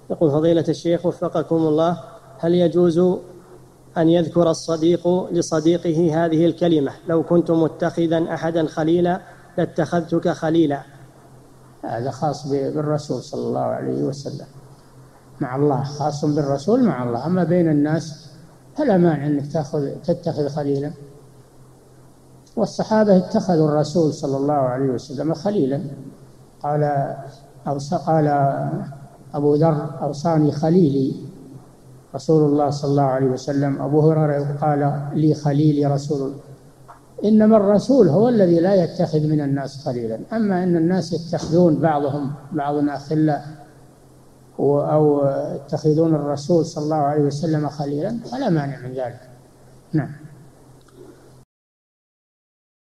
يقول فضيلة الشيخ وفقكم الله، هل يجوز أن يذكر الصديق لصديقه هذه الكلمة: لو كنت متخذا أحدا خليلا لاتخذتك خليلا؟ هذا خاص بالرسول صلى الله عليه وسلم مع الله، خاص بالرسول مع الله. أما بين الناس فلا مانع أنك تتخذ خليلا، والصحابة اتخذوا الرسول صلى الله عليه وسلم خليلا. قال أبو ذر: أوصاني خليلي رسول الله صلى الله عليه وسلم. أبو هريرة قال: لي خليلي رسول الله. إنما الرسول هو الذي لا يتخذ من الناس خليلا. أما أن الناس يتخذون بعضهم بعضا أخلاء أو يتخذون الرسول صلى الله عليه وسلم خليلا فلا مانع من ذلك. نعم.